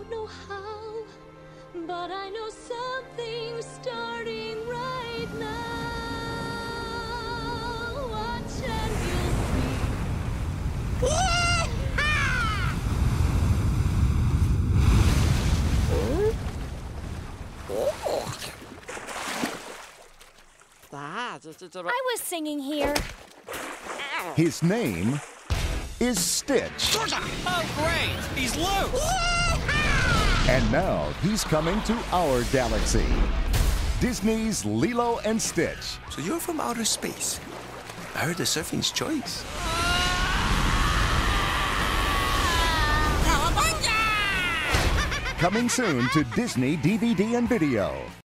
don't know how, but I know something's starting right now. Watch and you'll I was singing here. His name is Stitch. Oh, great! He's loose! And now he's coming to our galaxy. Disney's Lilo and Stitch. So you're from outer space. I heard the surfing's choice. Coming soon to Disney DVD and video.